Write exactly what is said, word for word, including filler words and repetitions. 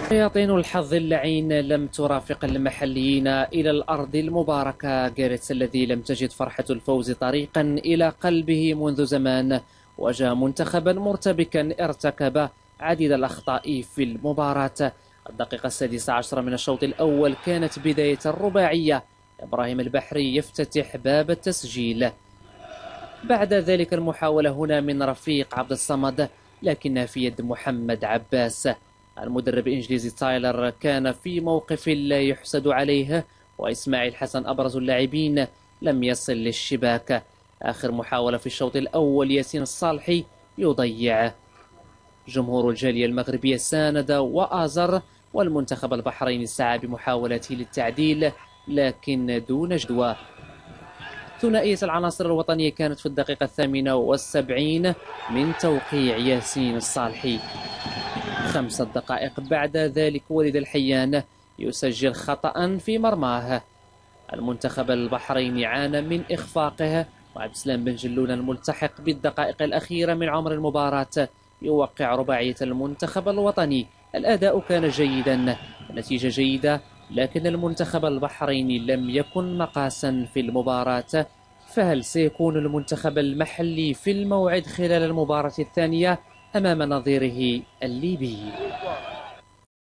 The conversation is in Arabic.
شياطين الحظ اللعين لم ترافق المحليين إلى الأرض المباركة. جاريتس الذي لم تجد فرحة الفوز طريقا إلى قلبه منذ زمان واجه منتخبا مرتبكا ارتكب عديد الأخطاء في المباراة. الدقيقة السادسة عشرة من الشوط الأول كانت بداية الرباعية. إبراهيم البحري يفتتح باب التسجيل. بعد ذلك المحاولة هنا من رفيق عبد الصمد لكنها في يد محمد عباس. المدرب الإنجليزي تايلر كان في موقف لا يحسد عليه، وإسماعيل حسن أبرز اللاعبين لم يصل للشباك. آخر محاولة في الشوط الأول ياسين الصالحي يضيع. جمهور الجالية المغربية ساند وآزر، والمنتخب البحريني سعى بمحاولته للتعديل لكن دون جدوى. ثنائية العناصر الوطنية كانت في الدقيقة الثامنة والسبعين من توقيع ياسين الصالحي. خمسة دقائق بعد ذلك ولد الحيان يسجل خطأ في مرماه. المنتخب البحريني عانى من إخفاقه، وعبد السلام بن جلون الملتحق بالدقائق الأخيرة من عمر المباراة يوقع رباعية المنتخب الوطني. الأداء كان جيدا، النتيجة جيدة، لكن المنتخب البحريني لم يكن مقاسا في المباراة. فهل سيكون المنتخب المحلي في الموعد خلال المباراة الثانية أمام نظيره الليبي؟